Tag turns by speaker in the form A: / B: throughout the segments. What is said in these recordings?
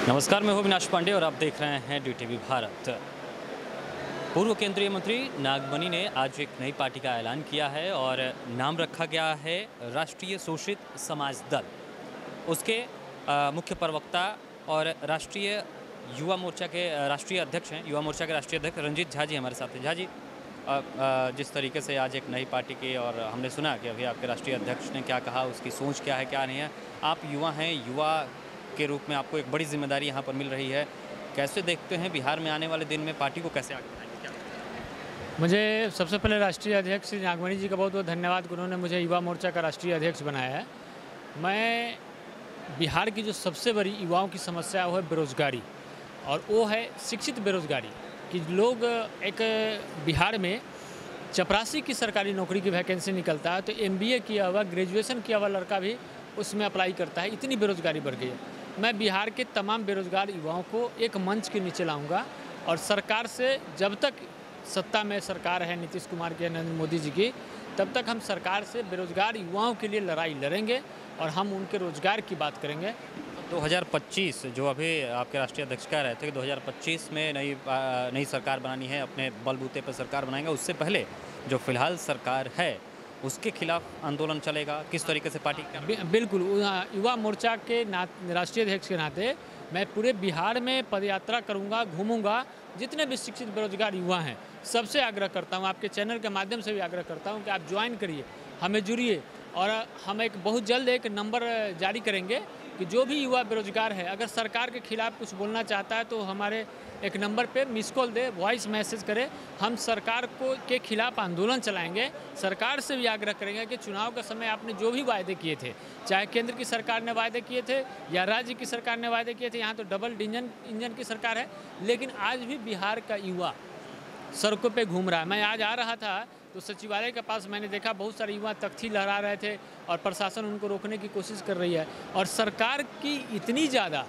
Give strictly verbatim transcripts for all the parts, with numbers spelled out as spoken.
A: नमस्कार, मैं हूं अविनाश पांडे और आप देख रहे हैं डीटीवी भारत। पूर्व केंद्रीय मंत्री नागमणि ने आज एक नई पार्टी का ऐलान किया है और नाम रखा गया है राष्ट्रीय शोषित समाज दल। उसके आ, मुख्य प्रवक्ता और राष्ट्रीय युवा मोर्चा के राष्ट्रीय अध्यक्ष हैं युवा मोर्चा के राष्ट्रीय अध्यक्ष रंजीत झा जी हमारे साथ हैं। झा जी, आ, आ, जिस तरीके से आज एक नई पार्टी की और हमने सुना कि अभी आपके राष्ट्रीय अध्यक्ष ने क्या कहा, उसकी सोच क्या है क्या नहीं है, आप युवा हैं, युवा के रूप में आपको एक बड़ी जिम्मेदारी यहाँ पर मिल रही है। कैसे देखते हैं बिहार में आने वाले दिन में पार्टी को कैसे आगे बढ़ाएंगे, क्या?
B: मुझे सबसे पहले राष्ट्रीय अध्यक्ष श्री नागमणि जी का बहुत बहुत धन्यवाद कि उन्होंने मुझे युवा मोर्चा का राष्ट्रीय अध्यक्ष बनाया है। मैं बिहार की जो सबसे बड़ी युवाओं की समस्या है वो है बेरोजगारी, और वो है शिक्षित बेरोजगारी कि लोग एक बिहार में चपरासी की सरकारी नौकरी की वैकेंसी निकलता है तो एमबीए किया हुआ ग्रेजुएशन किया हुआ लड़का भी उसमें अप्लाई करता है। इतनी बेरोजगारी बढ़ गई है। मैं बिहार के तमाम बेरोजगार युवाओं को एक मंच के नीचे लाऊंगा और सरकार से, जब तक सत्ता में सरकार है नीतीश कुमार की, नरेंद्र मोदी जी की, तब तक हम सरकार से बेरोजगार युवाओं के लिए लड़ाई लड़ेंगे और हम उनके रोजगार की बात करेंगे।
A: दो हज़ार पच्चीस जो अभी आपके राष्ट्रीय अध्यक्ष कह रहे थे कि दो हज़ार पच्चीस में नई नई सरकार बनानी है, अपने बलबूते पर सरकार बनाएंगे, उससे पहले जो फिलहाल सरकार है उसके खिलाफ आंदोलन चलेगा, किस तरीके से पार्टी कर?
B: बिल्कुल, युवा मोर्चा के ना राष्ट्रीय अध्यक्ष के नाते मैं पूरे बिहार में पदयात्रा करूंगा, घूमूंगा। जितने भी शिक्षित बेरोजगार युवा हैं सबसे आग्रह करता हूं, आपके चैनल के माध्यम से भी आग्रह करता हूं कि आप ज्वाइन करिए, हमें जुड़िए। और हम एक बहुत जल्द एक नंबर जारी करेंगे कि जो भी युवा बेरोजगार है, अगर सरकार के खिलाफ कुछ बोलना चाहता है तो हमारे एक नंबर पे मिस कॉल दे, वॉइस मैसेज करे। हम सरकार को के खिलाफ आंदोलन चलाएंगे। सरकार से भी आग्रह करेंगे कि चुनाव के समय आपने जो भी वायदे किए थे, चाहे केंद्र की सरकार ने वायदे किए थे या राज्य की सरकार ने वायदे किए थे, यहाँ तो डबल इंजन इंजन की सरकार है, लेकिन आज भी बिहार का युवा सड़कों पे घूम रहा है। मैं आज आ रहा था तो सचिवालय के पास मैंने देखा बहुत सारे युवा तख्ती लहरा रहे थे और प्रशासन उनको रोकने की कोशिश कर रही है। और सरकार की इतनी ज़्यादा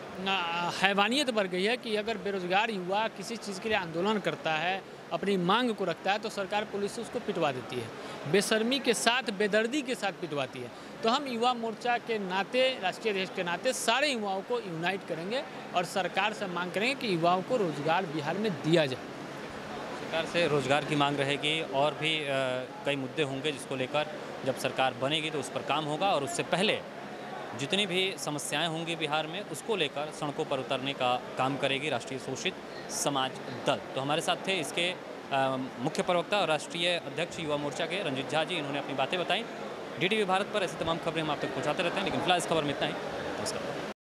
B: हैवानियत बढ़ गई है कि अगर बेरोजगार युवा किसी चीज़ के लिए आंदोलन करता है, अपनी मांग को रखता है, तो सरकार पुलिस से उसको पिटवा देती है, बेशर्मी के साथ, बेदर्दी के साथ पिटवाती है। तो हम युवा मोर्चा के नाते, राष्ट्रीय अध्यक्ष के नाते सारे युवाओं को यूनाइट करेंगे और सरकार से मांग करेंगे कि युवाओं को रोजगार बिहार में दिया जाए।
A: सरकार से रोजगार की मांग रहेगी और भी आ, कई मुद्दे होंगे जिसको लेकर जब सरकार बनेगी तो उस पर काम होगा, और उससे पहले जितनी भी समस्याएं होंगी बिहार में उसको लेकर सड़कों पर उतरने का काम करेगी राष्ट्रीय शोषित समाज दल। तो हमारे साथ थे इसके आ, मुख्य प्रवक्ता और राष्ट्रीय अध्यक्ष युवा मोर्चा के रंजीत झा जी। इन्होंने अपनी बातें बताई। डीटीवी भारत पर ऐसी तमाम खबरें हम आप तक पहुँचाते रहते हैं, लेकिन फिलहाल इस खबर में इतना ही। नमस्कार।